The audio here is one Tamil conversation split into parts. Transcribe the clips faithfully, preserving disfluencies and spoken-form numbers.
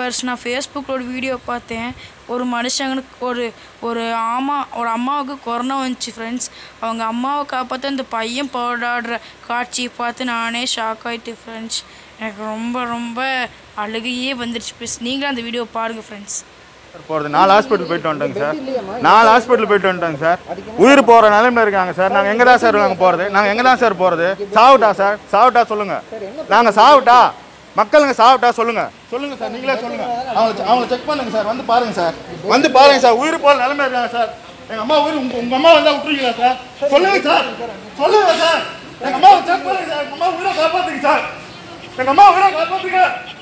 வியூவர்ஸ், நான் ஃபேஸ்புக்கில் ஒரு வீடியோ பார்த்தேன். ஒரு மனுஷங்களுக்கு ஒரு ஒரு ஆமா ஒரு அம்மாவுக்கு கொரோனா வந்துச்சு ஃப்ரெண்ட்ஸ். அவங்க அம்மாவை காப்பாற்ற இந்த பையன் போராடுற காட்சியை பார்த்து நானே ஷாக் ஆகிட்டேன் ஃப்ரெண்ட்ஸ். எனக்கு ரொம்ப ரொம்ப அழுகையே வந்துடுச்சு ப்ளீஸ். நீங்களும் அந்த வீடியோ பாருங்கள் ஃப்ரெண்ட்ஸ். போகிறது நாலு ஹாஸ்பிட்டல் போயிட்டு வந்துட்டோங்க சார். நாலு ஹாஸ்பிட்டல் போயிட்டு வந்துட்டோங்க சார். உயிர் போகிற நிலைமையில் இருக்காங்க சார். நாங்கள் எங்கே தான் சார் நாங்கள் போகிறது? நாங்கள் எங்கே தான் சார் போகிறது? சாவுட்டா சார்? சாவுட்டா சொல்லுங்கள். நாங்கள் சாவுட்டா மக்களுங்க சாப்பிட்டா சொல்லுங்க சொல்லுங்க சார். நீங்களே சொல்லுங்க. அவங்க அவங்கள செக் பண்ணுங்க சார். வந்து பாருங்க சார். வந்து பாருங்க சார். உயிர் போல நிலைமை இருக்காங்க சார். எங்க அம்மா உயிர் உங்க உங்க அம்மா வந்தா விட்டுருக்கீங்களா சார்? சொல்லுங்க சார். சொல்லுங்க சார். எங்க அம்மாவை செக் பண்ணுங்க சார். எங்க அம்மா உயிரை காப்பாத்துங்க சார். எங்க அம்மா உயிரை காப்பாத்துங்க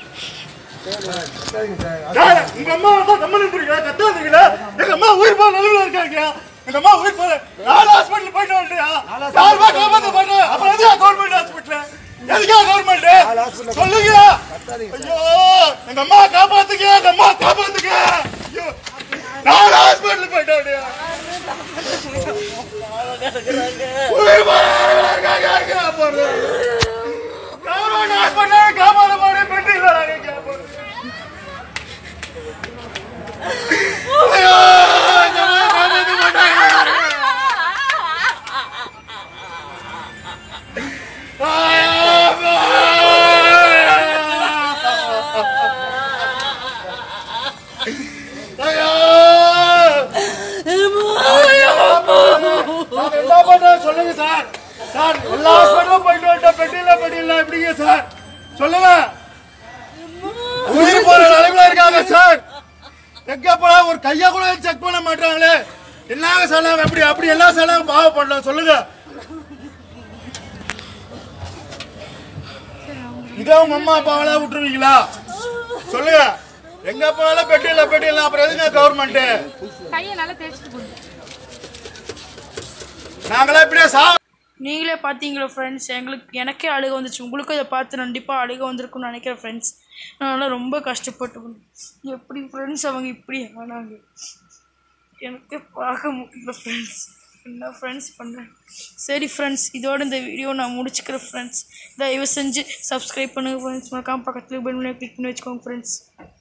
சார். உங்க அம்மா வந்தா கம்மனு புரியுங்க. கத்தாதீங்களா? எங்க அம்மா உயிர் போல நிலைமையில இருக்காங்க. எங்க அம்மா உயிர் போல நாலு ஹாஸ்பிட்டல் போயிட்டு வந்துட்டியா? யார் ரூபாய் காப்பாற்ற மாட்டேன். அப்புறம் எதுக்கு கவர்மெண்ட் ஹாஸ்பிட்டல்? எதுக்கா கவர்மெண்ட் சொல்லுங்க. ஐயோ எங்க அம்மா காப்பாத்துங்க. எங்க அம்மா காப்பாத்துங்க. ஐயோ நாலு ஹாஸ்பிட்டல் போயிட்டு வந்துட்டியா? உயிர் போல இருக்காங்க. போறது கவர்மெண்ட் ஹாஸ்பிட்டல் காப்பாற்ற மாட்டேன். பெட்டி வராங்க கேப்போம். ஐயோ காப்பாற்ற மாட்டாங்க. சொல்லுங்க சார். சார் எல்லா ஹாஸ்பிட்டலும் போயிட்டு வந்துட்டோம். பெட்டியில பெட்டியில எப்படிங்க சார் சொல்லுங்க. உயிர் போற நிலைமையில இருக்காங்க சார். எங்க போனா ஒரு கையா கூட செக் பண்ண மாட்டாங்களே. என்னங்க சார் நாங்க அப்படி அப்படி எல்லா சாரும் பாவப்படலாம் சொல்லுங்க. இதே உங்க அம்மா அப்பாவெல்லாம் விட்டுருவீங்களா சொல்லுங்க. எங்க போனாலும் பெட்டியில பெட்டியில அப்புறம் எதுங்க கவர்மெண்ட்? நாங்களே இப்படியே சா நீங்களே பார்த்தீங்களா ஃப்ரெண்ட்ஸ்? எங்களுக்கு எனக்கே அழுக வந்துச்சு. உங்களுக்கும் இதை பார்த்து கண்டிப்பாக அழுக வந்திருக்குன்னு நினைக்கிறேன் ஃப்ரெண்ட்ஸ். நான் ரொம்ப கஷ்டப்பட்டு எப்படி ஃப்ரெண்ட்ஸ் அவங்க இப்படி ஆனாங்க எனக்கு பார்க்க முடியல ஃப்ரெண்ட்ஸ். என்ன ஃப்ரெண்ட்ஸ் பண்ணுறேன். சரி ஃப்ரெண்ட்ஸ், இதோட இந்த வீடியோ நான் முடிச்சுக்கிறேன் ஃப்ரெண்ட்ஸ். தயவு செஞ்சு சப்ஸ்கிரைப் பண்ணுங்கள் ஃப்ரெண்ட்ஸ். மறக்காம பக்கத்தில் பெல் பட்டனை கிளிக் பண்ணி வச்சுக்கோங்க ஃப்ரெண்ட்ஸ்.